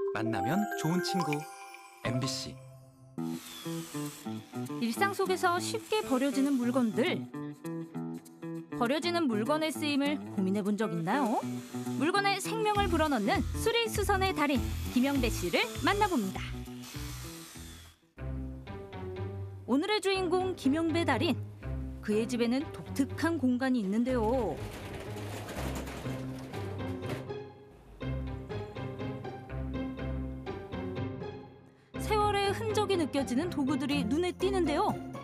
만나면 좋은 친구 MBC. 일상 속에서 쉽게 버려지는 물건들. 버려지는 물건의 쓰임을 고민해 본 적 있나요? 물건에 생명을 불어넣는 수리수선의 달인 김영배 씨를 만나봅니다. 오늘의 주인공 김영배 달인. 그의 집에는 독특한 공간이 있는데요. 세월의 흔적이 느껴지는 도구들이 눈에 띄는데요.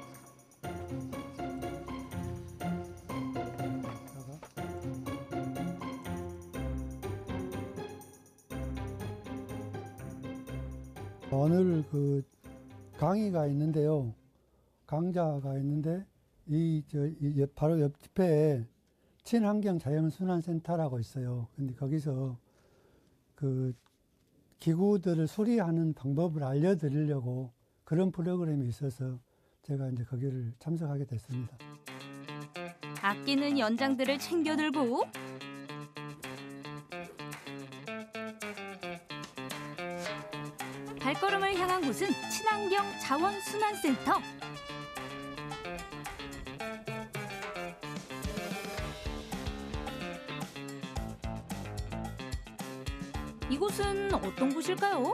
오늘 강의가 있는데요. 강좌가 있는데 바로 옆 집회에 친환경 자연순환센터라고 있어요. 근데 거기서 기구들을 수리하는 방법을 알려드리려고 그런 프로그램이 있어서 제가 이제 거기를 참석하게 됐습니다. 아끼는 연장들을 챙겨 들고 발걸음을 향한 곳은 친환경 자원순환센터. 이곳은 어떤 곳일까요?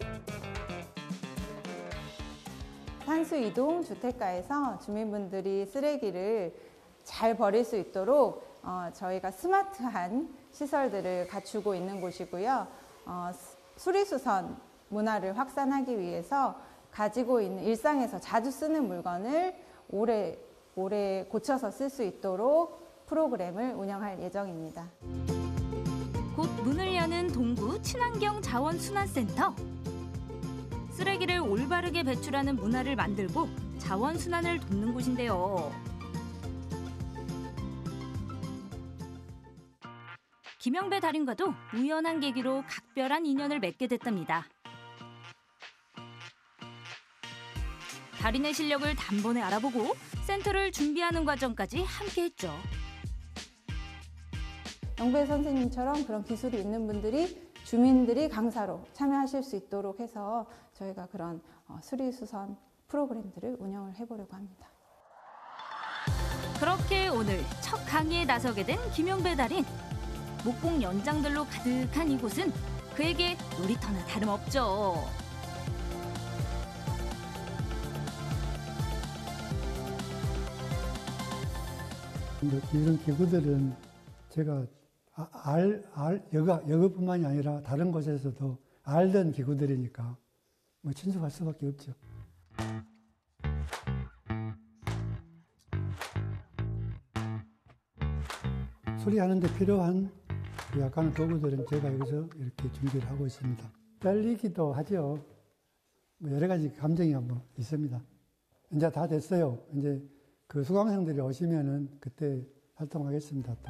산수이동 주택가에서 주민분들이 쓰레기를 잘 버릴 수 있도록 저희가 스마트한 시설들을 갖추고 있는 곳이고요. 수리수선 문화를 확산하기 위해서 가지고 있는 일상에서 자주 쓰는 물건을 오래 고쳐서 쓸 수 있도록 프로그램을 운영할 예정입니다. 곧 문을 여는 동구 친환경 자원순환센터. 쓰레기를 올바르게 배출하는 문화를 만들고 자원순환을 돕는 곳인데요. 김영배 달인과도 우연한 계기로 각별한 인연을 맺게 됐답니다. 달인의 실력을 단번에 알아보고 센터를 준비하는 과정까지 함께했죠. 영배 선생님처럼 그런 기술이 있는 분들이 주민들이 강사로 참여하실 수 있도록 해서 저희가 그런 수리수선 프로그램들을 운영을 해보려고 합니다. 그렇게 오늘 첫 강의에 나서게 된 김영배 달인. 목공 연장들로 가득한 이곳은 그에게 놀이터나 다름없죠. 이런 기구들은 제가 여기뿐만이 아니라 다른 곳에서도 알던 기구들이니까 친숙할 수밖에 없죠. 수리하는 데 필요한 약간의 도구들은 제가 여기서 이렇게 준비를 하고 있습니다. 떨리기도 하죠. 여러 가지 감정이 있습니다. 이제 다 됐어요. 이제 수강생들이 오시면은 그때 활동하겠습니다. 또.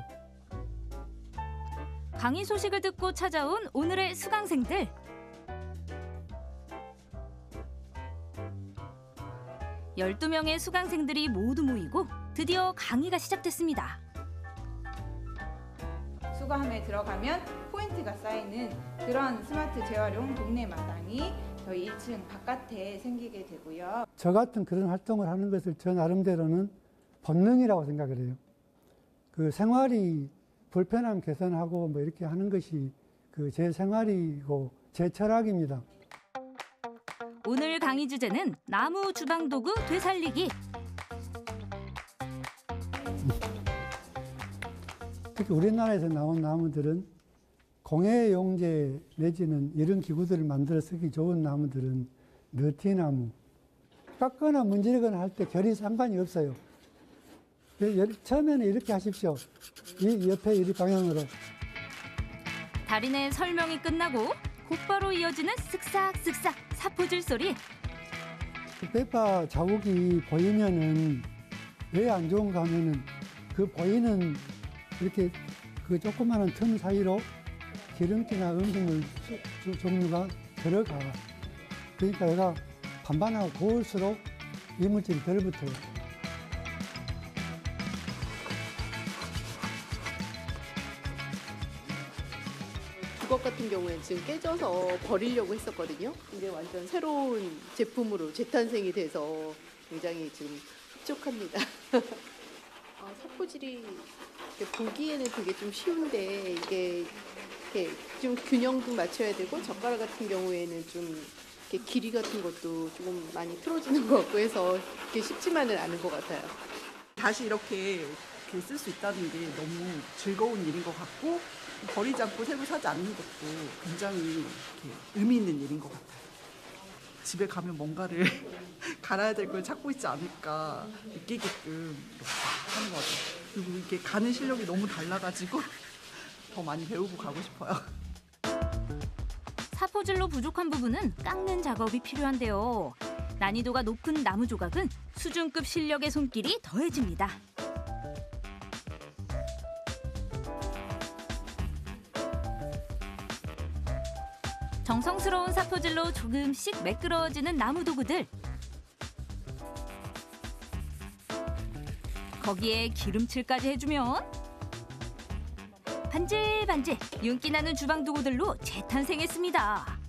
강의 소식을 듣고 찾아온 오늘의 수강생들. 열두 명의 수강생들이 모두 모이고 드디어 강의가 시작됐습니다. 수거함에 들어가면 포인트가 쌓이는 그런 스마트 재활용 동네 마당이 저희 1층 바깥에 생기게 되고요. 저 같은 그런 활동을 하는 것을 저 나름대로는 본능이라고 생각을 해요. 생활이 불편함 개선하고 이렇게 하는 것이 제 생활이고 제 철학입니다. 오늘 강의 주제는 나무 주방도구 되살리기. 특히 우리나라에서 나온 나무들은 공해용제 내지는 이런 기구들을 만들어 쓰기 좋은 나무들은 너티나무. 깎거나 문지르거나 할 때 결이 상관이 없어요. 처음에는 이렇게 하십시오. 이 옆에 이 방향으로. 달인의 설명이 끝나고 곧바로 이어지는 쓱싹쓱싹 사포질 소리. 페이퍼 자국이 보이면은 왜 안 좋은가 하면은 보이는 이렇게 조그마한 틈 사이로 기름기나 음식물 종류가 들어가. 그러니까 얘가 반반하고 고울수록 이물질이 덜 붙어요. 주걱 같은 경우에는 지금 깨져서 버리려고 했었거든요. 근데 완전 새로운 제품으로 재탄생이 돼서 굉장히 지금 흡족합니다. 사포질이 보기에는 되게 좀 쉬운데 이게 이렇게 좀 균형도 맞춰야 되고 젓가락 같은 경우에는 좀 이렇게 길이 같은 것도 조금 많이 틀어지는 것 같고 해서 그게 쉽지만은 않은 것 같아요. 다시 이렇게 쓸 수 있다는 게 너무 즐거운 일인 것 같고 버리지 않고 새로 사지 않는 것도 굉장히 이렇게 의미 있는 일인 것 같아요. 집에 가면 뭔가를 갈아야 될 걸 찾고 있지 않을까 느끼게끔 이렇게 하는 것 같아요. 그리고 이게 가는 실력이 너무 달라가지고 더 많이 배우고 가고 싶어요. 사포질로 부족한 부분은 깎는 작업이 필요한데요. 난이도가 높은 나무 조각은 수준급 실력의 손길이 더해집니다. 정성스러운 사포질로 조금씩 매끄러워지는 나무 도구들. 거기에 기름칠까지 해주면 반질반질 윤기 나는 주방 도구들로 재탄생했습니다.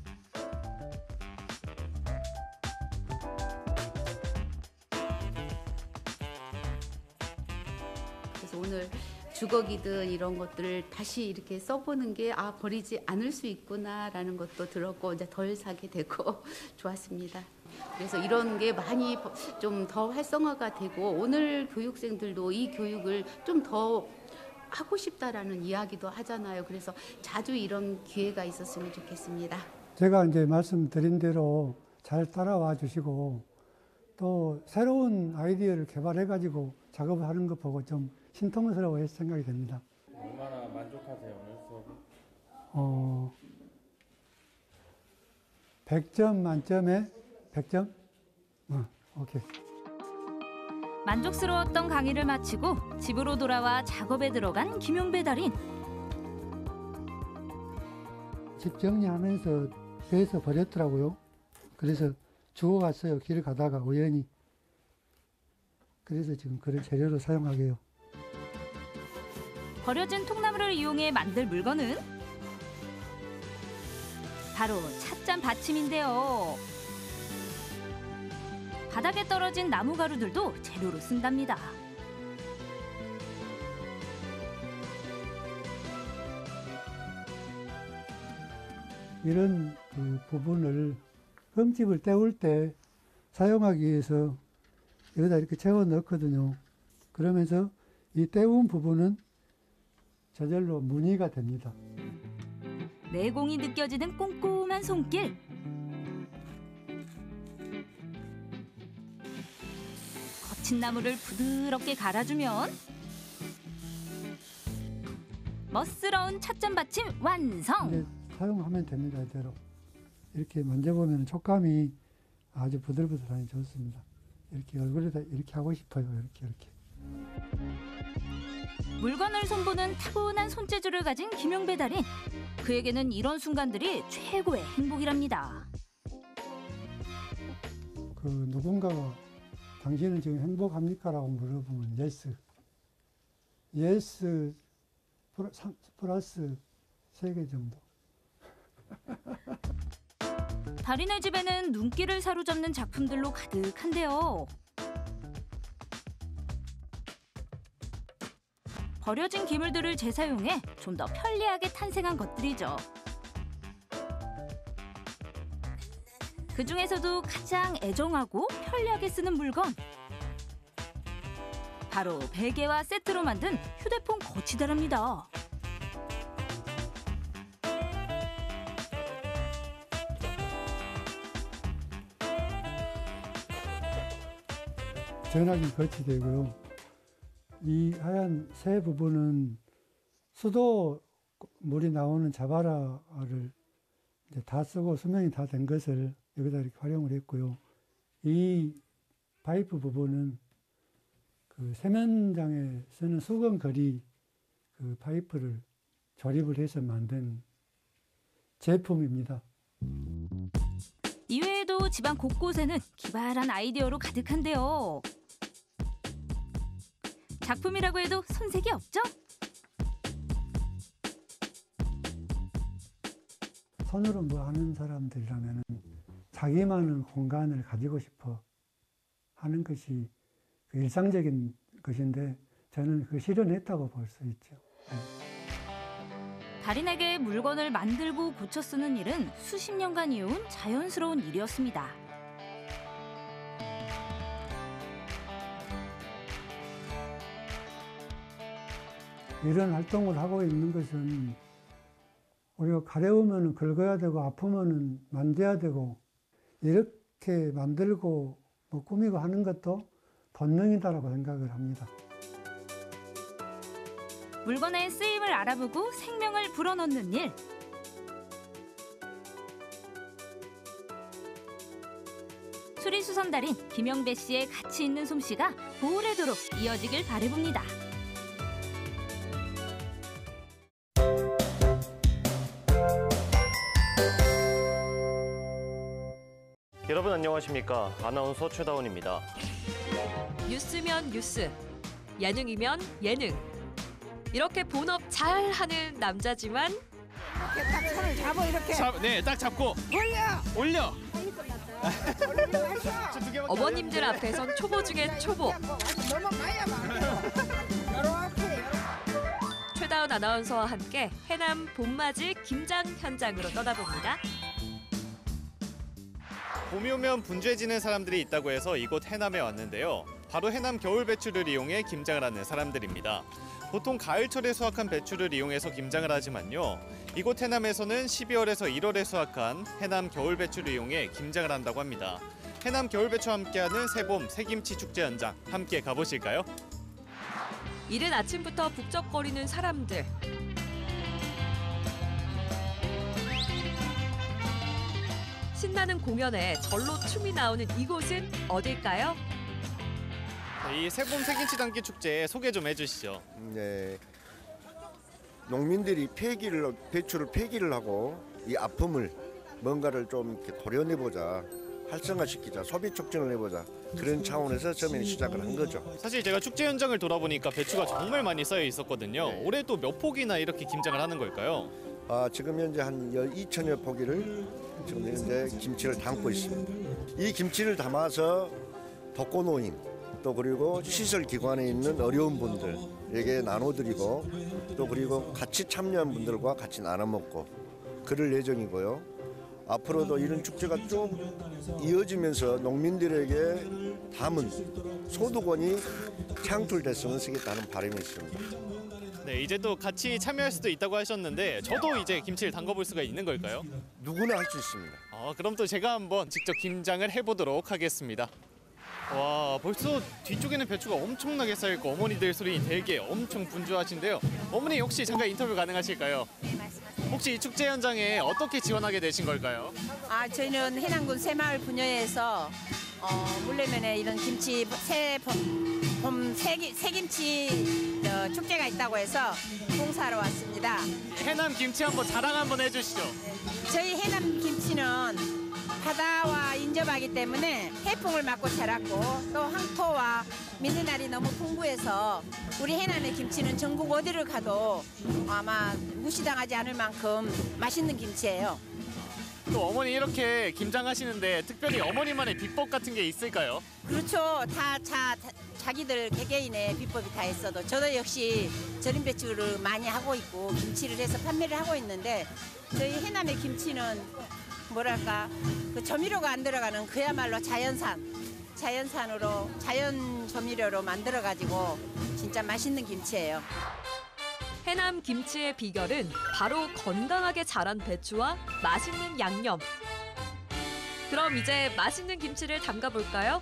그래서 오늘 주걱이든 이런 것들을 다시 이렇게 써보는 게 버리지 않을 수 있구나라는 것도 들었고 이제 덜 사게 되고 좋았습니다. 그래서 이런 게 많이 좀 더 활성화가 되고 오늘 교육생들도 이 교육을 좀 더 하고 싶다라는 이야기도 하잖아요. 그래서 자주 이런 기회가 있었으면 좋겠습니다. 제가 이제 말씀드린 대로 잘 따라와 주시고 또 새로운 아이디어를 개발해가지고 작업을 하는 것 보고 좀 신통스러워 생각이 됩니다. 얼마나 만족하세요, 오늘 수업? 100점 만점에 100점? 오케이. 만족스러웠던 강의를 마치고 집으로 돌아와 작업에 들어간 김용배 달인. 집 정리하면서 배에서 버렸더라고요. 그래서 주워 갔어요. 길을 가다가 우연히. 그래서 지금 그런 재료로 사용하게요. 버려진 통나무를 이용해 만들 물건은 바로 찻잔 받침인데요. 바닥에 떨어진 나무 가루들도 재료로 쓴답니다. 이런 부분을 흠집을 때울 때 사용하기 위해서 여기다 이렇게 채워 넣거든요. 그러면서 이 때운 부분은 저절로 무늬가 됩니다. 내공이 느껴지는 꼼꼼한 손길. 거친 나무를 부드럽게 갈아주면 멋스러운 찻잔 받침 완성! 이제 사용하면 됩니다. 이대로. 이렇게 만져보면 촉감이 아주 부들부들하니 좋습니다. 이렇게 얼굴에다 이렇게 하고 싶어요. 이렇게. 물건을 손보는 타고난 손재주를 가진 김용배 달인. 그에게는 이런 순간들이 최고의 행복이랍니다. 누군가가 당신은 지금 행복합니까? 라고 물어보면 yes. yes 플러스 3개 정도. 달인의 집에는 눈길을 사로잡는 작품들로 가득한데요. 버려진 기물들을 재사용해 좀 더 편리하게 탄생한 것들이죠. 그 중에서도 가장 애정하고 편리하게 쓰는 물건. 바로 베개와 세트로 만든 휴대폰 거치대랍니다. 전화기 거치대고요. 이 하얀 새 부분은 수도 물이 나오는 자바라를 이제 다 쓰고 수명이 다 된 것을 여기다 이렇게 활용을 했고요. 이 파이프 부분은 그 세면장에 쓰는 수건거리 그 파이프를 조립을 해서 만든 제품입니다. 이외에도 집안 곳곳에는 기발한 아이디어로 가득한데요. 작품이라고 해도 손색이 없죠? 손으로 뭐 하는 사람들이라면 자기만의 공간을 가지고 싶어 하는 것이 그 일상적인 것인데 저는 그 실현했다고 볼 수 있죠. 달인에게 물건을 만들고 고쳐 쓰는 일은 수십 년간 이어온 자연스러운 일이었습니다. 이런 활동을 하고 있는 것은 우리가 가려우면 긁어야 되고 아프면 만져야 되고 이렇게 만들고 뭐 꾸미고 하는 것도 본능이다라고 생각을 합니다. 물건의 쓰임을 알아보고 생명을 불어넣는 일. 수리수선 달인 김영배 씨의 가치 있는 솜씨가 오래도록 이어지길 바라봅니다. 여러분 안녕하십니까? 아나운서 최다원입니다. 뉴스면 뉴스, 예능이면 예능. 이렇게 본업 잘하는 남자지만 이렇게 딱 손을 잡아 이렇게. 네, 딱 잡고 올려. 어머님들 앞에선 초보 중에 초보. 넘어가야 봐. 최다운 아나운서와 함께 해남 봄맞이 김장 현장으로 떠나봅니다. 봄이 오면 분주해지는 사람들이 있다고 해서 이곳 해남에 왔는데요. 바로 해남 겨울 배추를 이용해 김장을 하는 사람들입니다. 보통 가을철에 수확한 배추를 이용해서 김장을 하지만요. 이곳 해남에서는 12월에서 1월에 수확한 해남 겨울 배추를 이용해 김장을 한다고 합니다. 해남 겨울 배추와 함께하는 새봄 새김치 축제 현장 함께 가보실까요? 이른 아침부터 북적거리는 사람들. 신나는 공연에 절로 춤이 나오는 이곳은 어딜까요? 이 새봄 새김치 담기 축제 소개 좀 해주시죠. 네, 농민들이 배추를 폐기를 하고 이 아픔을 뭔가를 좀 이렇게 도려내보자, 활성화시키자, 소비 촉진을 해보자 그런 차원에서 처음에 시작을 한 거죠. 사실 제가 축제 현장을 돌아보니까 배추가 정말 많이 쌓여 있었거든요. 네. 올해 또 몇 폭이나 이렇게 김장을 하는 걸까요? 지금 현재 한 2천여 포기를 지금 현재 김치를 담고 있습니다. 이 김치를 담아서 독거노인 또 그리고 시설기관에 있는 어려운 분들에게 나눠드리고 또 그리고 같이 참여한 분들과 같이 나눠 먹고 그럴 예정이고요. 앞으로도 이런 축제가 쭉 이어지면서 농민들에게 담은 소득원이 창출됐으면 쓰겠다는 바람이 있습니다. 네, 이제 또 같이 참여할 수도 있다고 하셨는데 저도 이제 김치를 담가볼 수가 있는 걸까요? 누구나 할 수 있습니다. 그럼 또 제가 한번 직접 김장을 해보도록 하겠습니다. 와, 벌써 뒤쪽에는 배추가 엄청나게 쌓여있고 어머니들 소리 되게 엄청 분주하신데요. 어머니 혹시 잠깐 인터뷰 가능하실까요? 네, 말씀하세요. 혹시 이 축제 현장에 어떻게 지원하게 되신 걸까요? 저희는 해남군 새마을 분여에서 물레면에 이런 김치 새김치 축제가 있다고 해서 봉사하러 왔습니다. 해남 김치 한번 자랑 한번 해주시죠. 저희 해남 김치는 바다와 인접하기 때문에 해풍을 맞고 자랐고 또 황토와 미네랄이 너무 풍부해서 우리 해남의 김치는 전국 어디를 가도 아마 무시당하지 않을 만큼 맛있는 김치예요. 또 어머니 이렇게 김장하시는데 특별히 어머니만의 비법 같은 게 있을까요? 그렇죠. 자기들 개개인의 비법이 다 있어도 저도 역시 절임 배추를 많이 하고 있고 김치를 해서 판매를 하고 있는데 저희 해남의 김치는 뭐랄까 그 조미료가 안 들어가는 그야말로 자연산으로 자연 조미료로 만들어 가지고 진짜 맛있는 김치예요. 해남 김치의 비결은 바로 건강하게 자란 배추와 맛있는 양념. 그럼 이제 맛있는 김치를 담가 볼까요?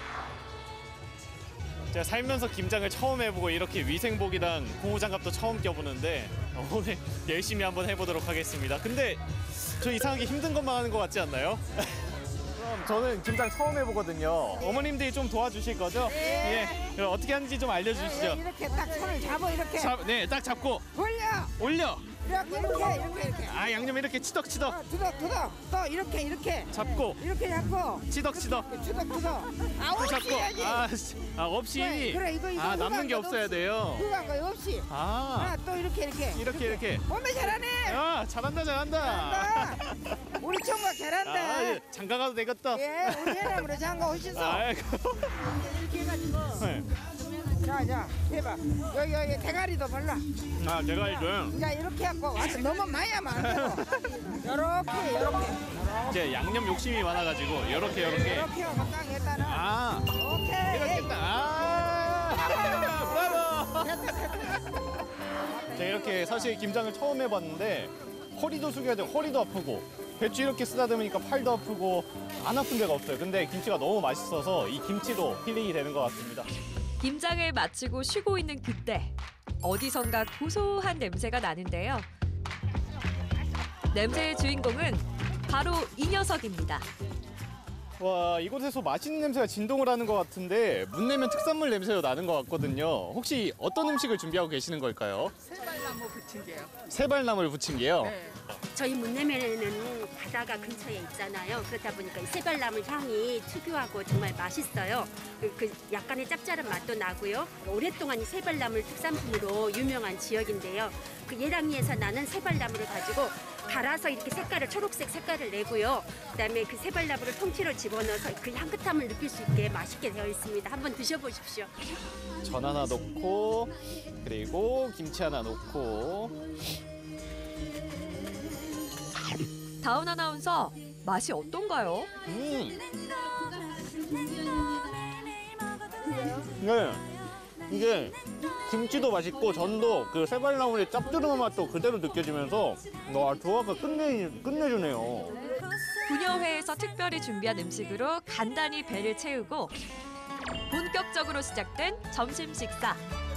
제가 살면서 김장을 처음 해보고 이렇게 위생복이랑 고무장갑도 처음 껴보는데 오늘 열심히 한번 해보도록 하겠습니다. 근데 저 이상하게 힘든 것만 하는 것 같지 않나요? 그럼 저는 김장 처음 해보거든요. 어머님들이 좀 도와주실 거죠? 네. 예. 그럼 어떻게 하는지 좀 알려주시죠. 이렇게 딱 손을 잡아 이렇게. 네, 딱 잡고 올려. 올려. 이렇게. 아, 양념 이렇게 치덕치덕. 투덕. 또 이렇게. 잡고. 이렇게 잡고. 치덕치덕. 투덕. 아, 또 없이 잡고. 해야지. 없이. 그래, 이거 아, 남는 게 없어야 돼요. 후한 거 없이. 아. 또 이렇게. 몸매 잘하네. 아, 잘한다. 우리 총각 잘한다. 아, 예. 장가 가도 되겠다. 예, 우리 해남으로 장가 오시소. 아이고. 이렇게 해가지고. 네. 자, 해봐. 여기 대가리도 발라. 아, 대가리도. 이제 이렇게 하고 와서 너무 많이 하면 안 되고. 요렇게. 이제 양념 욕심이 많아가지고 요렇게. 이렇게 하고 딱 일단은. 아. 오케이. 이렇게 딱. 브라보. 제가 이렇게 사실 김장을 처음 해봤는데 허리도 숙여야 돼. 허리도 아프고 배추 이렇게 쓰다듬으니까 팔도 아프고 안 아픈 데가 없어요. 근데 김치가 너무 맛있어서 이 김치도 힐링이 되는 것 같습니다. 김장을 마치고 쉬고 있는 그때 어디선가 고소한 냄새가 나는데요. 냄새의 주인공은 바로 이 녀석입니다. 와, 이곳에서 맛있는 냄새가 진동을 하는 것 같은데 문내면 특산물 냄새도 나는 것 같거든요. 혹시 어떤 음식을 준비하고 계시는 걸까요? 새발나무 부침개요. 새발나물 부침개요? 네. 저희 문내면에는 바다가 근처에 있잖아요. 그렇다 보니까 이 새발나물 향이 특유하고 정말 맛있어요. 그 약간의 짭짤한 맛도 나고요. 오랫동안 이 새발나물 특산품으로 유명한 지역인데요. 그 예랑리에서 나는 새발나물을 가지고 갈아서 이렇게 초록색 색깔을 내고요. 그다음에 그 새발나물을 통째로 집어넣어서 그 향긋함을 느낄 수 있게 맛있게 되어 있습니다. 한번 드셔보십시오. 전 하나 넣고 그리고 김치 하나 넣고. 다운 아나운서, 맛이 어떤가요? 네, 이게 김치도 맛있고 전도 그 새발나물의 짭조름한 맛도 그대로 느껴지면서 와, 조화가 끝내주네요. 부녀회에서 특별히 준비한 음식으로 간단히 배를 채우고 본격적으로 시작된 점심 식사.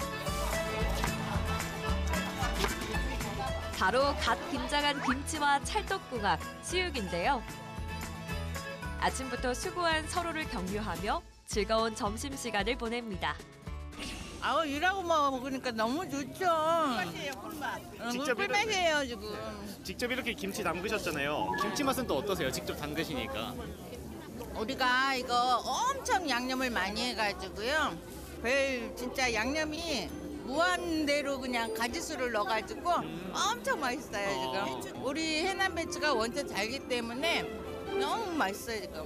바로 갓 김장한 김치와 찰떡궁합, 수육인데요. 아침부터 수고한 서로를 격려하며 즐거운 점심시간을 보냅니다. 아우, 일하고 먹으니까 너무 좋죠. 직접 꿀맛이에요, 지금. 직접 이렇게 김치 담그셨잖아요. 김치 맛은 또 어떠세요? 직접 담그시니까. 우리가 이거 엄청 양념을 많이 해가지고요. 진짜 양념이 무한대로 그냥 가지수를 넣어가지고 엄청 맛있어요, 지금. 우리 해남 배추가 원체 달기 때문에 너무 맛있어요, 지금.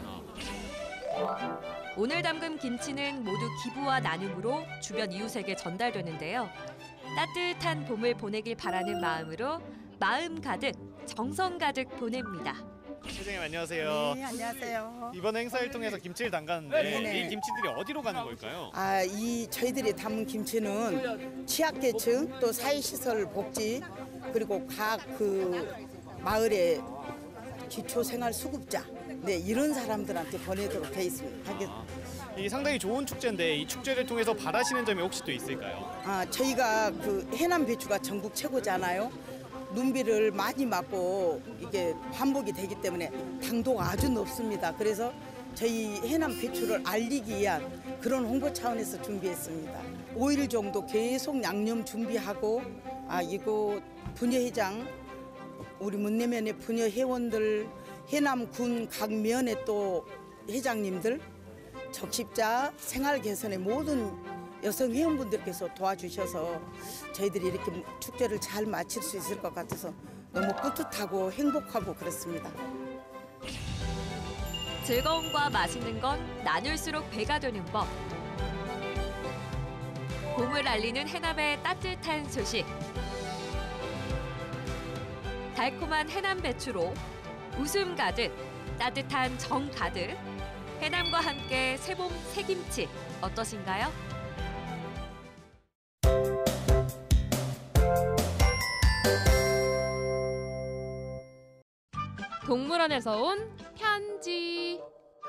오늘 담근 김치는 모두 기부와 나눔으로 주변 이웃에게 전달되는데요. 따뜻한 봄을 보내길 바라는 마음으로 마음 가득, 정성 가득 보냅니다. 회장님 안녕하세요. 네, 안녕하세요. 이번 행사를 통해서 김치를 담갔는데 네네. 이 김치들이 어디로 가는 걸까요? 저희들이 담은 김치는 취약계층, 또 사회시설 복지, 그리고 각 마을의 기초생활수급자, 이런 사람들한테 보내도록 돼 있습니다. 이 상당히 좋은 축제인데 이 축제를 통해서 바라시는 점이 혹시 또 있을까요? 저희가 해남 배추가 전국 최고잖아요. 눈비를 많이 맞고 이게 반복이 되기 때문에 당도가 아주 높습니다. 그래서 저희 해남 배추를 알리기 위한 그런 홍보 차원에서 준비했습니다. 5일 정도 계속 양념 준비하고 이곳 부녀회장, 우리 문내면의 부녀 회원들, 해남군 각 면의 또 회장님들, 적십자, 생활 개선의 모든 여성 회원분들께서 도와주셔서 저희들이 이렇게 축제를 잘 마칠 수 있을 것 같아서 너무 뿌듯하고 행복하고 그렇습니다. 즐거움과 맛있는 건 나눌수록 배가 되는 법. 봄을 알리는 해남의 따뜻한 소식. 달콤한 해남 배추로 웃음 가득, 따뜻한 정 가득. 해남과 함께 새봄 새김치 어떠신가요? 동물원에서 온 편지.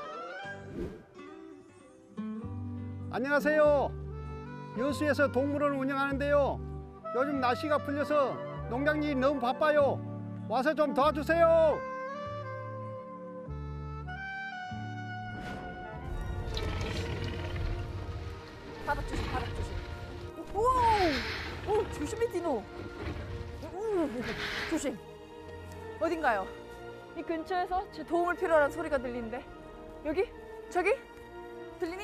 안녕하세요. 여수에서 동물원을 운영하는데요. 요즘 날씨가 풀려서 농장일이 너무 바빠요. 와서 좀 도와주세요. 바닥 조심. 우와! 오, 조심해 디노. 조심. 어딘가요? 이 근처에서 제 도움을 필요로 하는 소리가 들리는데. 여기? 저기? 들리니?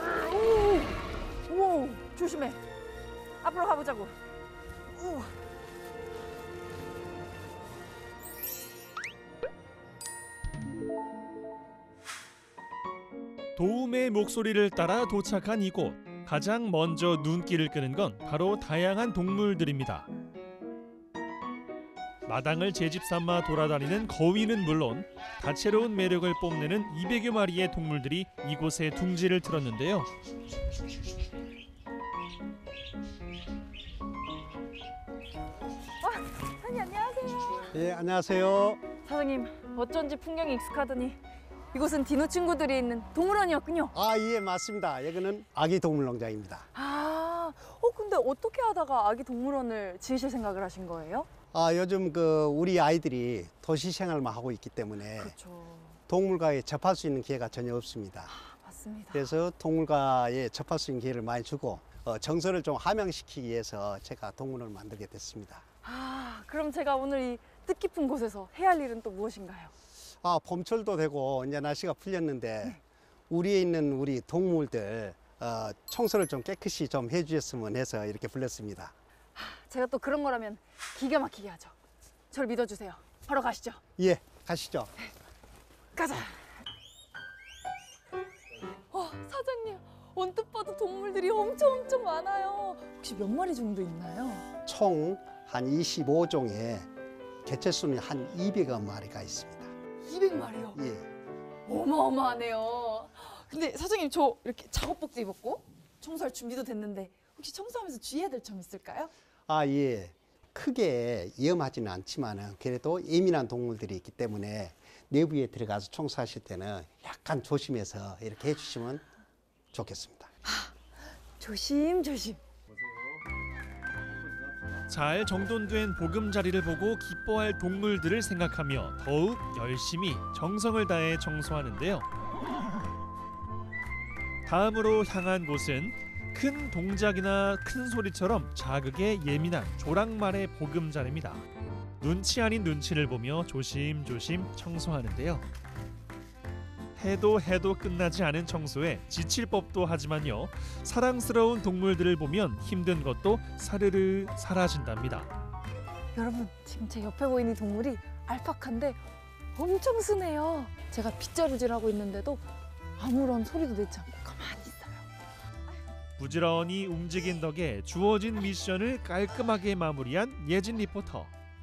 오, 조심해. 앞으로 가보자고. 오. 도움의 목소리를 따라 도착한 이곳. 가장 먼저 눈길을 끄는 건 바로 다양한 동물들입니다. 마당을 제집 삼아 돌아다니는 거위는 물론 다채로운 매력을 뽐내는 200여 마리의 동물들이 이곳에 둥지를 틀었는데요. 사장님 안녕하세요. 예, 안녕하세요. 사장님 어쩐지 풍경이 익숙하더니 이곳은 디노 친구들이 있는 동물원이었군요. 아, 예, 맞습니다. 여기는 아기 동물농장입니다. 아, 근데 어떻게 하다가 아기 동물원을 지으실 생각을 하신 거예요? 아, 요즘 우리 아이들이 도시 생활만 하고 있기 때문에 동물과에 접할 수 있는 기회가 전혀 없습니다. 맞습니다. 그래서 동물과에 접할 수 있는 기회를 많이 주고 정서를 좀 함양시키기 위해서 제가 동물원을 만들게 됐습니다. 아, 그럼 제가 오늘 이 뜻깊은 곳에서 해야 할 일은 또 무엇인가요? 아, 봄철도 되고 이제 날씨가 풀렸는데 우리에 있는 우리 동물들 청소를 좀 깨끗이 좀 해주셨으면 해서 이렇게 불렀습니다. 제가 또 그런 거라면 기가 막히게 하죠. 저를 믿어주세요. 바로 가시죠. 예, 가시죠. 가자. 사장님, 언뜻 봐도 동물들이 엄청 많아요. 혹시 몇 마리 정도 있나요? 총 한 25종의 개체수는 한 200여 마리가 있습니다. 200마리요? 예. 어마어마하네요. 근데 사장님, 저 이렇게 작업복도 입었고 청소할 준비도 됐는데 혹시 청소하면서 주의해야 될 점 있을까요? 아, 예. 크게 위험하지는 않지만은 그래도 예민한 동물들이 있기 때문에 내부에 들어가서 청소하실 때는 약간 조심해서 이렇게 해주시면 좋겠습니다. 조심조심. 잘 정돈된 보금자리를 보고 기뻐할 동물들을 생각하며 더욱 열심히 정성을 다해 청소하는데요. 다음으로 향한 곳은 큰 동작이나 큰 소리처럼 자극에 예민한 조랑말의 보금자리입니다. 눈치 아닌 눈치를 보며 조심조심 청소하는데요. 해도 끝나지 않은 청소에 지칠 법도 하지만요. 사랑스러운 동물들을 보면 힘든 것도 사르르 사라진답니다. 여러분, 지금 제 옆에 보이는 동물이 알파카인데 엄청 순해요. 제가 빗자루질하고 있는데도 아무런 소리도 내지 않고 가만히 있어요. 부지런히 움직인 덕에 주어진 미션을 깔끔하게 마무리한 예진 리포터.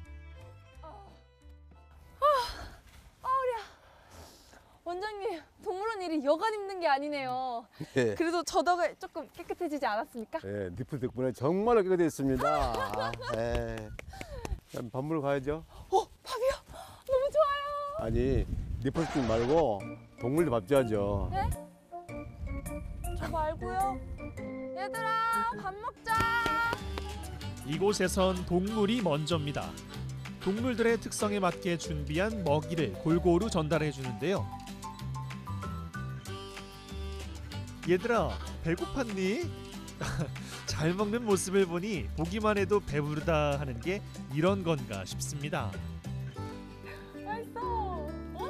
원장님, 동물원 일이 여간 힘든 게 아니네요. 네. 그래도 저 덕에 조금 깨끗해지지 않았습니까? 네, 니프 덕분에 정말 깨끗했습니다. 네. 그럼 밥 먹으러 가야죠. 밥이요? 너무 좋아요. 아니, 니프 덕 말고 동물들 밥 줘야죠. 네? 저 말고요. 얘들아, 밥 먹자. 이곳에선 동물이 먼저입니다. 동물들의 특성에 맞게 준비한 먹이를 골고루 전달해 주는데요. 얘들아, 배고팠니? 잘 먹는 모습을 보니 보기만 해도 배부르다 하는 게 이런 건가 싶습니다. 맛있어.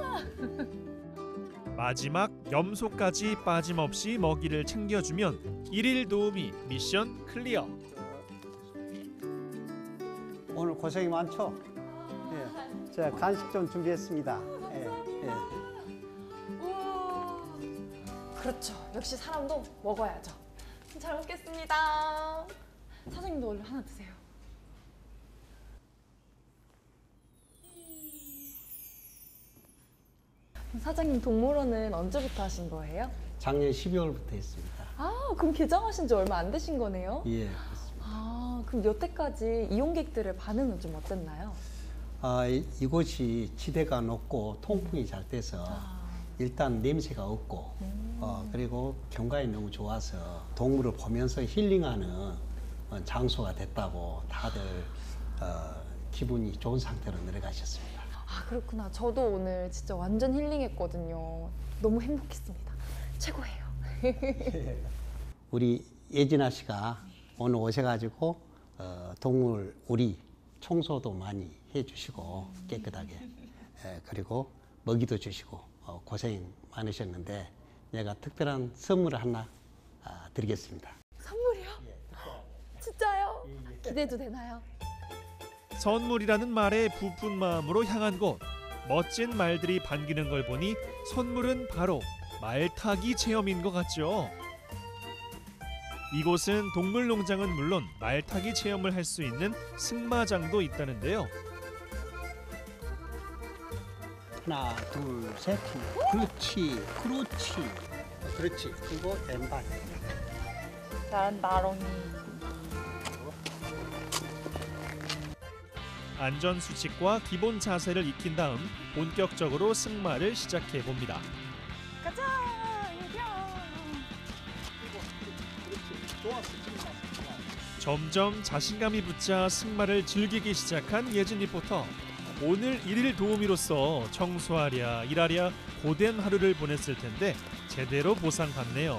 마지막 염소까지 빠짐없이 먹이를 챙겨주면 일일 도우미 미션 클리어. 오늘 고생이 많죠? 예. 제가 간식 좀 준비했습니다. 예. 그렇죠. 역시 사람도 먹어야죠. 잘 먹겠습니다. 사장님도 얼른 하나 드세요. 사장님, 동물원은 언제부터 하신 거예요? 작년 12월부터 했습니다. 그럼 개장하신 지 얼마 안 되신 거네요? 예, 그렇습니다. 그럼 여태까지 이용객들의 반응은 좀 어땠나요? 이곳이 지대가 높고 통풍이 잘 돼서 일단 냄새가 없고 그리고 경관이 너무 좋아서 동물을 보면서 힐링하는 장소가 됐다고 다들 기분이 좋은 상태로 내려가셨습니다. 그렇구나. 저도 오늘 진짜 완전 힐링했거든요. 너무 행복했습니다. 최고예요. 우리 예진아 씨가 오늘 오셔가지고 동물 우리 청소도 많이 해주시고 깨끗하게 그리고 먹이도 주시고 고생 많으셨는데 제가 특별한 선물을 하나 드리겠습니다. 선물이요? 진짜요? 기대도 되나요? 선물이라는 말에 부푼 마음으로 향한 곳. 멋진 말들이 반기는 걸 보니 선물은 바로 말타기 체험인 것 같죠. 이곳은 동물농장은 물론 말타기 체험을 할 수 있는 승마장도 있다는데요. 하나, 둘, 셋. 그렇지, 그렇지, 그렇지. 그리고 왼발. 잘한다, 롱이. 안전수칙과 기본 자세를 익힌 다음 본격적으로 승마를 시작해 봅니다. 가자, 이겨. 점점 자신감이 붙자 승마를 즐기기 시작한 예진 리포터. 오늘 일일 도우미로서 청소하랴 일하랴 고된 하루를 보냈을 텐데 제대로 보상받네요.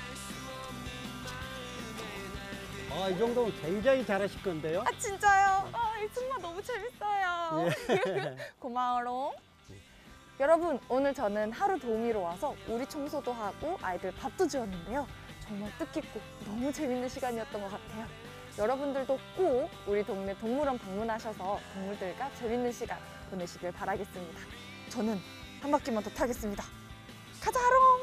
이 정도면 굉장히 잘하실 건데요. 아 진짜요? 이 승마 너무 재밌어요. 예. 고마워롱. 여러분 오늘 저는 하루 도우미로 와서 우리 청소도 하고 아이들 밥도 지었는데요. 정말 뜻깊고 너무 재밌는 시간이었던 것 같아요. 여러분들도 꼭 우리 동네 동물원 방문하셔서 동물들과 재밌는 시간 보내시길 바라겠습니다. 저는 한 바퀴만 더 타겠습니다. 가자롱!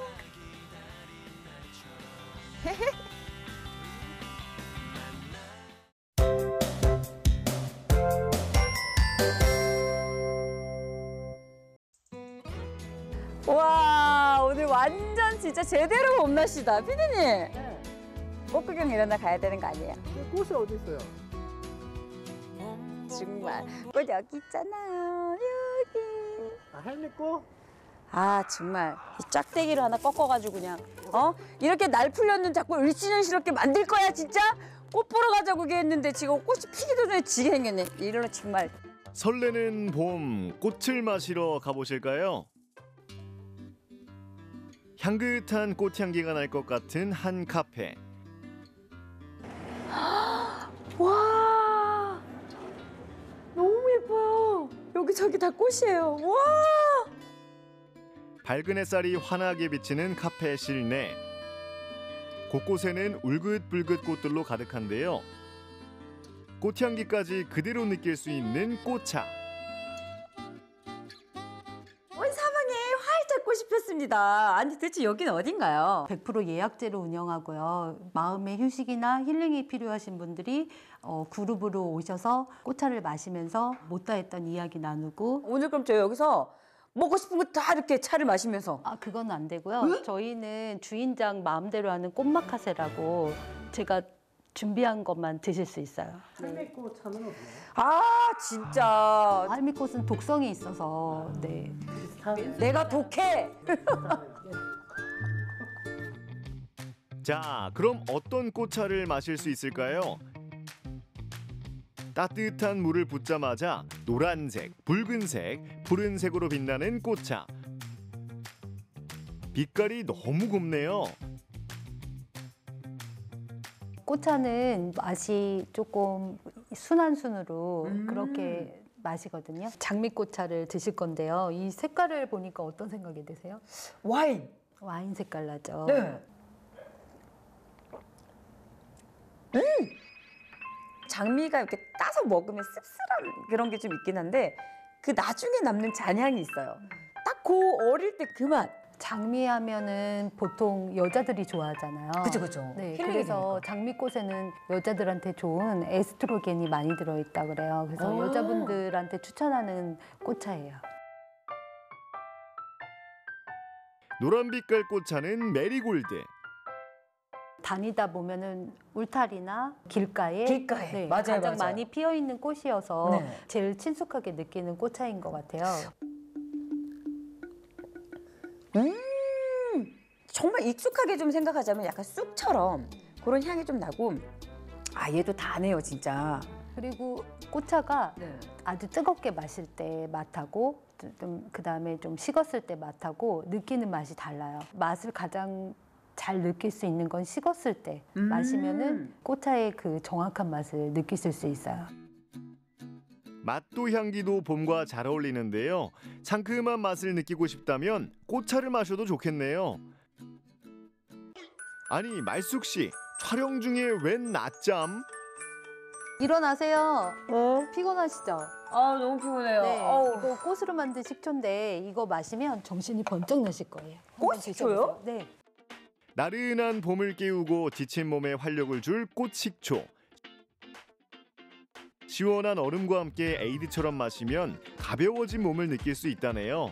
와 오늘 완전 진짜 제대로 봄날씨다. 피디님. 네. 꽃 구경 이런 날 가야 되는 거 아니에요? 꽃이 어디 있어요? 정말 꽃 여기 있잖아요. 여기. 할미꽃? 아 정말 이 짝대기를 하나 꺾어가지고 그냥 이렇게 날 풀렸는 자꾸 을지년스럽게 만들 거야 진짜? 꽃 보러 가자고 했는데 지금 꽃이 피기도 전에 지게 생겼네. 이러는 정말. 설레는 봄, 꽃을 마시러 가보실까요? 향긋한 꽃향기가 날 것 같은 한 카페. 와 너무 예뻐요. 여기저기 다 꽃이에요. 와 밝은 햇살이 환하게 비치는 카페 실내. 곳곳에는 울긋불긋 꽃들로 가득한데요. 꽃향기까지 그대로 느낄 수 있는 꽃차. 온 사방에 활짝 꽃이 폈습니다. 아니 대체 여기는 어딘가요? 100% 예약제로 운영하고요. 마음의 휴식이나 힐링이 필요하신 분들이 그룹으로 오셔서 꽃차를 마시면서 못다 했던 이야기 나누고. 오늘 그럼 저 여기서 먹고 싶은 거 다 이렇게 차를 마시면서. 그건 안 되고요. 저희는 주인장 마음대로 하는 꽃마카세라고 제가 준비한 것만 드실 수 있어요. 할미꽃 차는 없나요? 아 진짜. 할미꽃은 독성이 있어서 네. 내가 독해. 자, 그럼 어떤 꽃차를 마실 수 있을까요? 따뜻한 물을 붓자마자 노란색, 붉은색, 푸른색으로 빛나는 꽃차. 빛깔이 너무 곱네요. 꽃차는 맛이 조금 순한 순으로 그렇게 마시거든요. 장미꽃차를 드실 건데요. 이 색깔을 보니까 어떤 생각이 드세요? 와인. 와인 색깔 나죠. 네. 장미가 이렇게 따서 먹으면 씁쓸한 그런 게 좀 있긴 한데 그 나중에 남는 잔향이 있어요. 딱 그 어릴 때 그 맛. 장미 하면은 보통 여자들이 좋아하잖아요. 그죠. 네, 그래서 장미꽃에는 여자들한테 좋은 에스트로겐이 많이 들어있다 그래요. 그래서 여자분들한테 추천하는 꽃차예요. 노란 빛깔 꽃차는 메리골드. 다니다 보면은 울타리나 길가에 네, 맞아요, 가장 맞아요. 많이 피어 있는 꽃이어서 네. 제일 친숙하게 느끼는 꽃차인 것 같아요. 정말 익숙하게 좀 생각하자면 약간 쑥처럼 그런 향이 좀 나고 얘도 다네요 진짜. 그리고 꽃차가 아주 뜨겁게 마실 때 맛하고 좀 그다음에 좀 식었을 때 맛하고 느끼는 맛이 달라요. 맛을 가장 잘 느낄 수 있는 건 식었을 때 마시면은 꽃차의 그 정확한 맛을 느끼실 수 있어요. 맛도 향기도 봄과 잘 어울리는데요. 상큼한 맛을 느끼고 싶다면 꽃차를 마셔도 좋겠네요. 아니 말숙 씨, 촬영 중에 웬 낮잠? 일어나세요. 피곤하시죠? 아 너무 피곤해요. 네, 어우. 이거 꽃으로 만든 식초인데 이거 마시면 정신이 번쩍 나실 거예요. 꽃 식초요? 네. 나른한 봄을 깨우고 지친 몸에 활력을 줄 꽃식초. 시원한 얼음과 함께 에이드처럼 마시면 가벼워진 몸을 느낄 수 있다네요.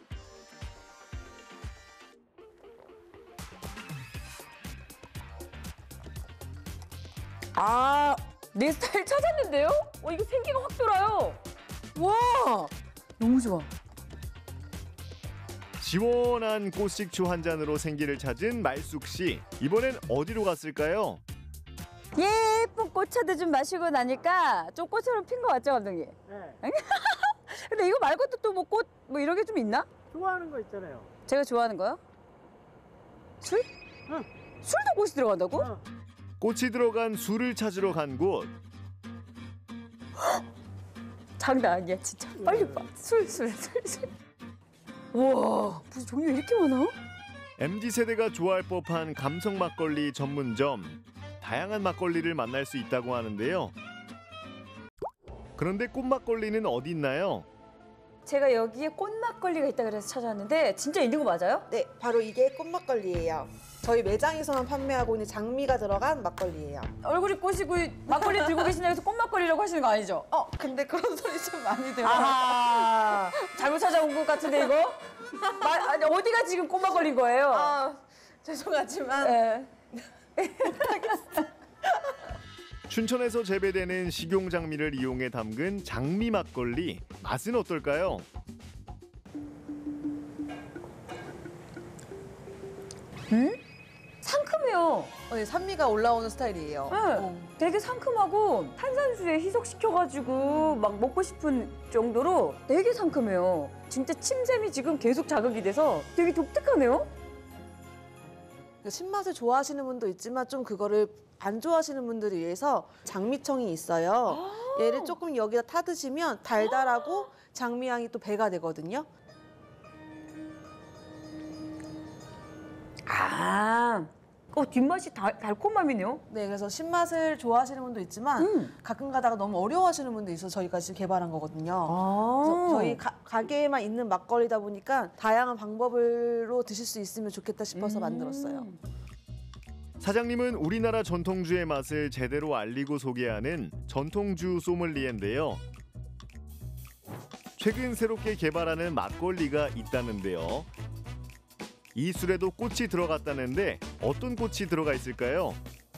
아, 내 스타일 찾았는데요? 이거 생기가 확 돌아요. 와, 너무 좋아. 시원한 꽃식초 한 잔으로 생기를 찾은 말숙 씨. 이번엔 어디로 갔을까요? 예쁜 꽃차도 좀 마시고 나니까 좀 꽃처럼 핀 것 같죠, 감독님? 네. 근데 이거 말고도 또 뭐 꽃 뭐 이런 게 좀 있나? 좋아하는 거 있잖아요. 제가 좋아하는 거요? 술? 응. 술도 꽃이 들어간다고? 꽃이 들어간 술을 찾으러 간 곳. 장난 아니야, 진짜. 빨리 봐. 술. 우와, 무슨 종류가 이렇게 많아? MZ세대가 좋아할 법한 감성 막걸리 전문점. 다양한 막걸리를 만날 수 있다고 하는데요. 그런데 꽃 막걸리는 어디 있나요? 제가 여기에 꽃막걸리가 있다 그래서 찾아왔는데 진짜 있는 거 맞아요? 네, 바로 이게 꽃막걸리예요. 저희 매장에서만 판매하고 있는 장미가 들어간 막걸리예요. 얼굴이 꼬시고 막걸리 들고 계신다고 해서 꽃막걸리라고 하시는 거 아니죠? 근데 그런 소리 좀 많이 들어요. 아하, 잘못 찾아온 것 같은데 이거? 아니, 어디가 지금 꽃막걸리인 거예요? 죄송하지만 네. 춘천에서 재배되는 식용 장미를 이용해 담근 장미 막걸리. 맛은 어떨까요? 상큼해요. 네, 산미가 올라오는 스타일이에요. 네, 되게 상큼하고 탄산수에 희석시켜가지고 막 먹고 싶은 정도로 되게 상큼해요. 진짜 침샘이 지금 계속 자극이 돼서 되게 독특하네요. 신맛을 좋아하시는 분도 있지만 좀 그거를 안 좋아하시는 분들을 위해서 장미청이 있어요. 얘를 조금 여기다 타드시면 달달하고 장미향이 또 배가 되거든요. 뒷맛이 달콤함이네요. 네, 그래서 신맛을 좋아하시는 분도 있지만 가끔 가다가 너무 어려워하시는 분도 있어서 저희가 지금 개발한 거거든요. 그래서 저희 가게에만 있는 막걸리다 보니까 다양한 방법으로 드실 수 있으면 좋겠다 싶어서 만들었어요. 사장님은 우리나라 전통주의 맛을 제대로 알리고 소개하는 전통주 소믈리에인데요. 최근 새롭게 개발하는 막걸리가 있다는데요. 이 술에도 꽃이 들어갔다는데 어떤 꽃이 들어가 있을까요?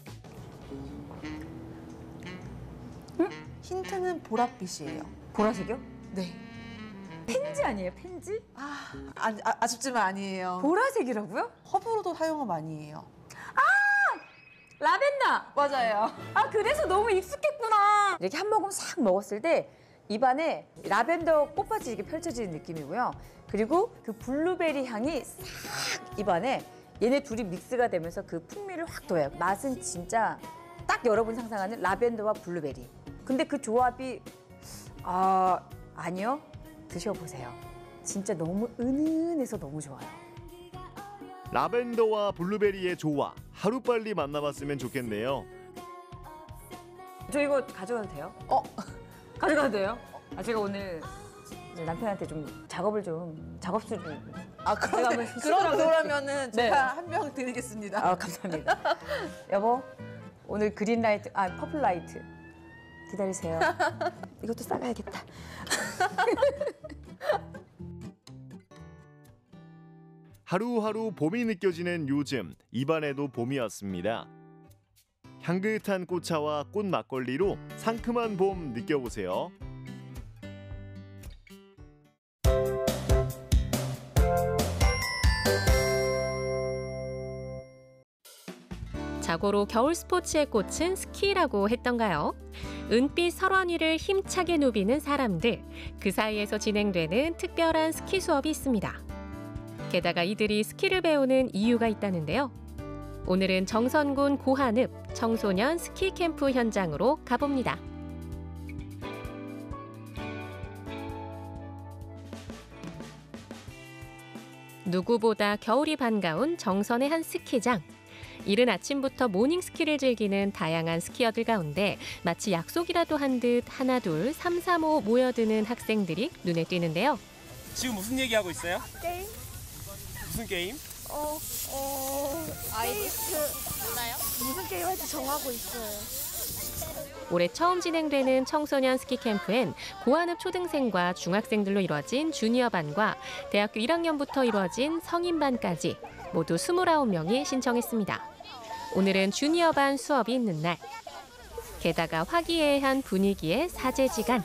힌트는 보랏빛이에요. 보라색이요? 네. 펜지 아니에요, 펜지? 아쉽지만 아니에요. 보라색이라고요? 허브로도 사용을 많이 해요. 라벤더! 맞아요. 그래서 너무 익숙했구나. 이렇게 한 모금 싹 먹었을 때 입안에 라벤더 꽃밭이 이렇게 펼쳐지는 느낌이고요. 그리고 그 블루베리 향이 싹 입안에 얘네 둘이 믹스가 되면서 그 풍미를 확 돋아요. 맛은 진짜 딱 여러분 상상하는 라벤더와 블루베리. 근데 그 조합이 아니요. 드셔보세요. 진짜 너무 은은해서 너무 좋아요. 라벤더와 블루베리의 조화. 하루빨리 만나봤으면 좋겠네요. 저 이거 가져가도 돼요? 가져가도 돼요? 제가 오늘 이제 남편한테 좀 작업수를 그러면은 네. 제가 한 명 드리겠습니다. 감사합니다. 여보, 오늘 그린라이트, 퍼플라이트 기다리세요. 이것도 싸가야겠다. 하루하루 봄이 느껴지는 요즘, 입안에도 봄이 왔습니다. 향긋한 꽃차와 꽃 막걸리로 상큼한 봄 느껴보세요. 자고로 겨울 스포츠의 꽃은 스키라고 했던가요? 은빛 설원 위를 힘차게 누비는 사람들, 그 사이에서 진행되는 특별한 스키 수업이 있습니다. 게다가 이들이 스키를 배우는 이유가 있다는데요. 오늘은 정선군 고한읍 청소년 스키 캠프 현장으로 가봅니다. 누구보다 겨울이 반가운 정선의 한 스키장. 이른 아침부터 모닝스키를 즐기는 다양한 스키어들 가운데 마치 약속이라도 한 듯 하나 둘 3, 4, 5 모여드는 학생들이 눈에 띄는데요. 지금 무슨 얘기하고 있어요? 게임? 무슨 게임? 몰라요? 무슨 게임 할지 정하고 있어요. 올해 처음 진행되는 청소년 스키 캠프엔 고한읍 초등생과 중학생들로 이루어진 주니어반과 대학교 1학년부터 이루어진 성인반까지 모두 29명이 신청했습니다. 오늘은 주니어반 수업이 있는 날. 게다가 화기애애한 분위기의 사제지간.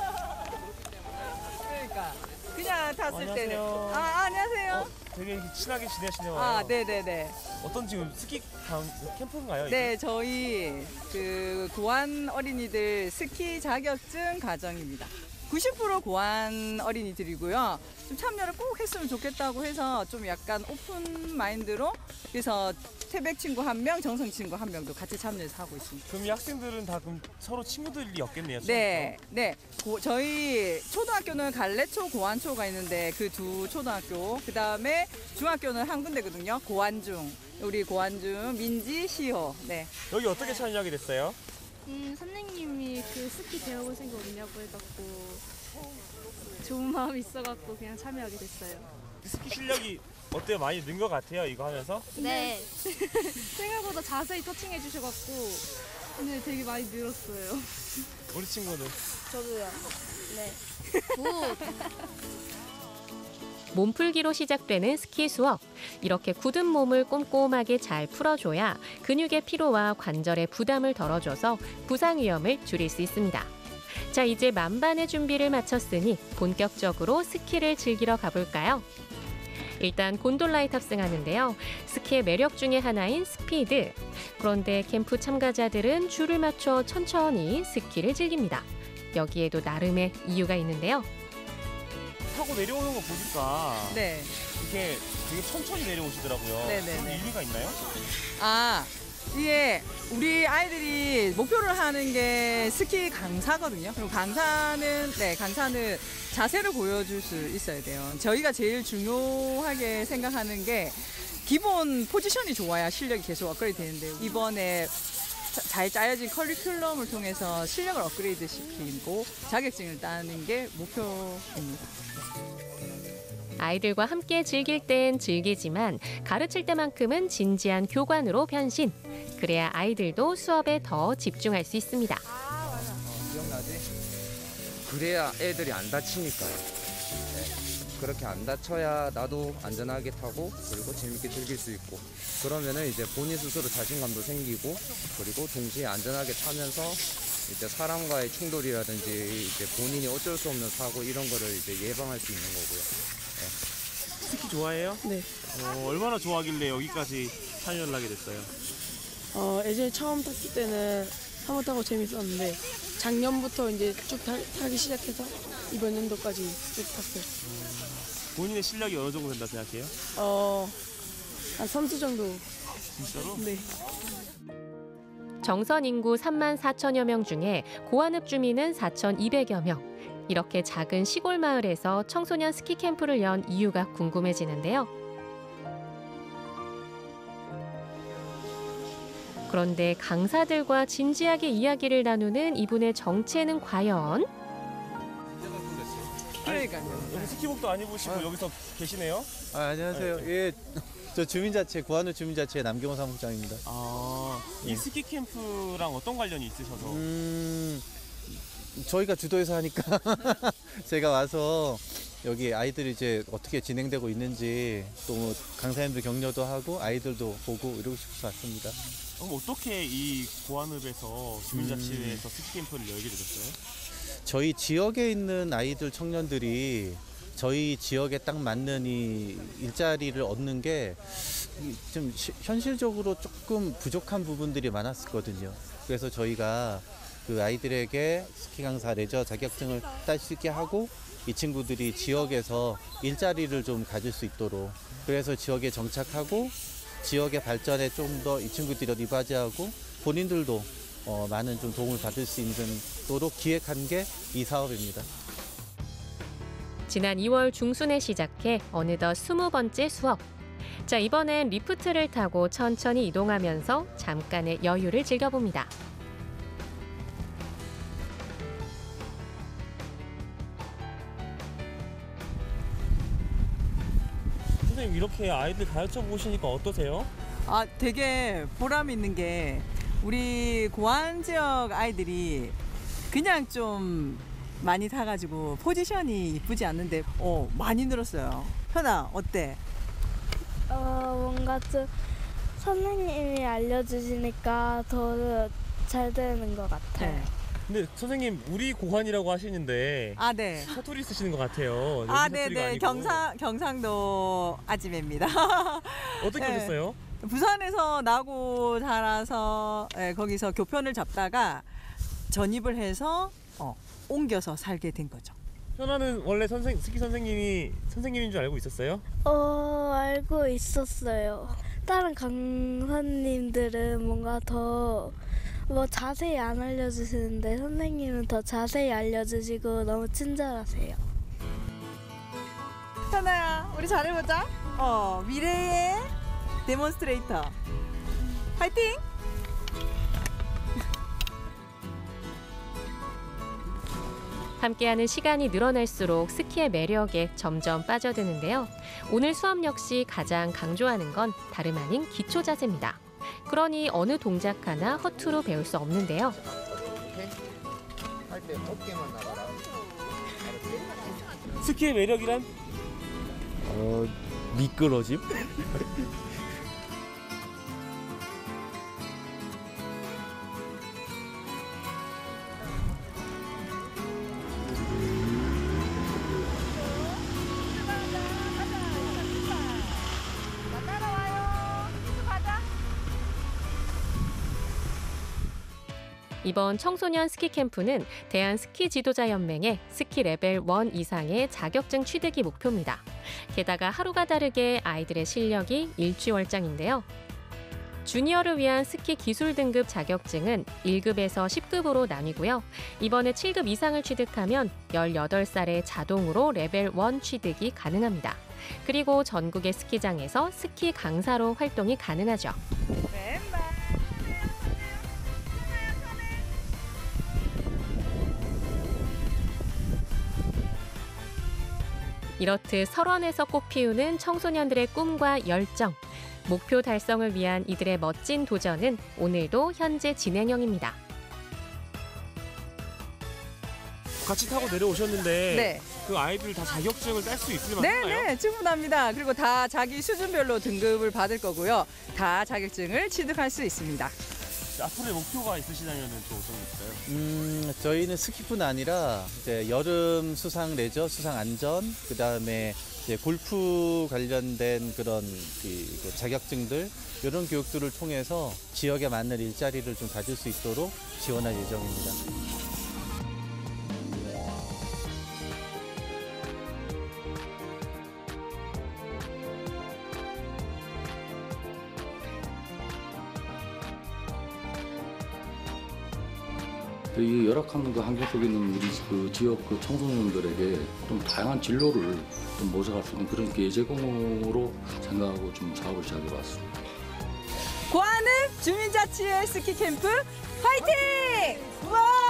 그러니까 그냥 탔을 안녕하세요. 때는 안녕하세요. 되게 이렇게 친하게 지내시네요. 네네네. 어떤 지금 스키 캠프인가요? 네, 이게? 저희 그 고안 어린이들 스키 자격증 과정입니다. 90% 고안 어린이들이고요. 좀 참여를 꼭 했으면 좋겠다고 해서 좀 약간 오픈 마인드로 그래서 태백 친구 1명, 정성 친구 1명도 같이 참여해서 하고 있습니다. 그럼 이 학생들은 다 그럼 서로 친구들이었겠네요. 네. 저희 초등학교는 갈래초, 고안초가 있는데 그 두 초등학교, 그 다음에 중학교는 한 군데거든요. 고안중, 우리 고안중, 민지, 시호. 네. 여기 어떻게 참여하게 됐어요? 선생님이 그 스키 배워볼 생각 없냐고 해갖고 좋은 마음이 있어갖고 그냥 참여하게 됐어요. 스키 실력이 어때요? 많이 는 것 같아요, 이거 하면서? 네. 생각보다 자세히 터칭해 주셔갖고 오늘 되게 많이 늘었어요. 우리 친구는? 저도요. 네. 몸풀기로 시작되는 스키 수업. 이렇게 굳은 몸을 꼼꼼하게 잘 풀어줘야 근육의 피로와 관절의 부담을 덜어줘서 부상 위험을 줄일 수 있습니다. 자, 이제 만반의 준비를 마쳤으니 본격적으로 스키를 즐기러 가볼까요? 일단 곤돌라에 탑승하는데요. 스키의 매력 중에 하나인 스피드. 그런데 캠프 참가자들은 줄을 맞춰 천천히 스키를 즐깁니다. 여기에도 나름의 이유가 있는데요. 타고 내려오는 거 보니까 네. 이렇게 되게 천천히 내려오시더라고요. 네네네. 이유가 있나요? 이게 우리 아이들이 목표를 하는 게 스키 강사거든요. 그리고 강사는 자세를 보여줄 수 있어야 돼요. 저희가 제일 중요하게 생각하는 게 기본 포지션이 좋아야 실력이 계속 업그레이드 되는데 이번에 잘 짜여진 커리큘럼을 통해서 실력을 업그레이드 시키고 자격증을 따는 게 목표입니다. 아이들과 함께 즐길 땐 즐기지만 가르칠 때만큼은 진지한 교관으로 변신. 그래야 아이들도 수업에 더 집중할 수 있습니다. 기억나지? 그래야 애들이 안 다치니까요. 네. 그렇게 안 다쳐야 나도 안전하게 타고 그리고 재밌게 즐길 수 있고 그러면은 이제 본인 스스로 자신감도 생기고 그리고 동시에 안전하게 타면서 이제 사람과의 충돌이라든지 이제 본인이 어쩔 수 없는 사고 이런 거를 이제 예방할 수 있는 거고요. 네. 스키 좋아해요? 네. 얼마나 좋아하길래 여기까지 참여를 하게 됐어요? 예전에 처음 탔을 때는 한번 타고 재밌었는데 작년부터 이제 쭉 타기 시작해서 이번 연도까지 쭉 탔어요. 본인의 실력이 어느 정도 된다 생각해요? 한 선수 정도. 진짜로? 네. 정선 인구 3만 4천여 명 중에 고한읍 주민은 4,200여 명. 이렇게 작은 시골 마을에서 청소년 스키 캠프를 연 이유가 궁금해지는데요. 그런데 강사들과 진지하게 이야기를 나누는 이분의 정체는 과연? 그러니까요. 여기 스키복도 안 입으시고 여기서 계시네요? 안녕하세요. 예, 저 주민자치 고한읍 주민자치의 남경호 사무국장입니다. 이 스키 캠프랑 어떤 관련이 있으셔서? 저희가 주도해서 하니까 제가 와서 여기 아이들이 이제 어떻게 진행되고 있는지 또 뭐 강사님들 격려도 하고 아이들도 보고 이러고 싶어서 왔습니다. 그럼 어떻게 이 고한읍에서 주민자치회에서 스키 캠프를 열게 되셨어요? 저희 지역에 있는 아이들 청년들이 저희 지역에 딱 맞는 이 일자리를 얻는 게 좀 현실적으로 조금 부족한 부분들이 많았거든요. 그래서 저희가 그 아이들에게 스키 강사 레저 자격증을 딸 수 있게 하고 이 친구들이 지역에서 일자리를 좀 가질 수 있도록 그래서 지역에 정착하고 지역의 발전에 좀 더 이 친구들이 리바지하고 본인들도 많은 좀 도움을 받을 수 있도록 기획한 게 이 사업입니다. 지난 2월 중순에 시작해 어느덧 20번째 수업. 자, 이번엔 리프트를 타고 천천히 이동하면서 잠깐의 여유를 즐겨봅니다. 선생님 이렇게 아이들 가르쳐 보시니까 어떠세요? 아, 되게 보람 있는 게 우리 고안 지역 아이들이 그냥 좀 많이 타가지고 포지션이 이쁘지 않는데 많이 늘었어요. 현아 어때? 뭔가 좀 선생님이 알려주시니까 더 잘 되는 것 같아요. 근데 선생님 우리 고환이라고 하시는데 아, 네. 사투리 쓰시는 것 같아요. 아, 여기 사투리가 네네. 아니고. 경상도 아지매입니다. 어떻게 네. 오셨어요? 부산에서 나고 자라서 거기서 교편을 잡다가 전입을 해서 옮겨서 살게 된 거죠. 현아는 원래 스키 선생님이 선생님인 줄 알고 있었어요? 알고 있었어요. 다른 강사님들은 뭔가 더 자세히 안 알려주시는데 선생님은 더 자세히 알려주시고 너무 친절하세요. 현아야, 우리 잘해보자. 미래의 데몬스트레이터. 파이팅! 함께하는 시간이 늘어날수록 스키의 매력에 점점 빠져드는데요. 오늘 수업 역시 가장 강조하는 건 다름 아닌 기초 자세입니다. 그러니 어느 동작 하나 허투루 배울 수 없는데요. 할 때 어깨만 나가라. 스키의 매력이란? 미끄러짐? 이번 청소년 스키 캠프는 대한스키지도자연맹의 스키 레벨 1 이상의 자격증 취득이 목표입니다. 게다가 하루가 다르게 아이들의 실력이 일취월장인데요. 주니어를 위한 스키 기술 등급 자격증은 1급에서 10급으로 나뉘고요. 이번에 7급 이상을 취득하면 18살에 자동으로 레벨 1 취득이 가능합니다. 그리고 전국의 스키장에서 스키 강사로 활동이 가능하죠. 이렇듯 설원에서 꽃피우는 청소년들의 꿈과 열정, 목표 달성을 위한 이들의 멋진 도전은 오늘도 현재 진행형입니다. 같이 타고 내려오셨는데 네. 그 아이들 다 자격증을 딸 수 있을 만한가요? 네네, 충분합니다. 그리고 다 자기 수준별로 등급을 받을 거고요. 다 자격증을 취득할 수 있습니다. 앞으로의 목표가 있으시다면 또 어떤 게 있을까요? 저희는 스키뿐 아니라 이제 여름 수상 레저, 수상 안전, 그다음에 이제 골프 관련된 그런 그 자격증들 이런 교육들을 통해서 지역에 맞는 일자리를 좀 가질 수 있도록 지원할 예정입니다. 이 열악한 환경 속에 있는 우리 그 지역 그 청소년들에게 좀 다양한 진로를 좀 모색할 수 있는 그런 기회 제공으로 생각하고 좀 사업을 시작해봤습니다. 고안읍 주민자치의 스키 캠프 화이팅! 와!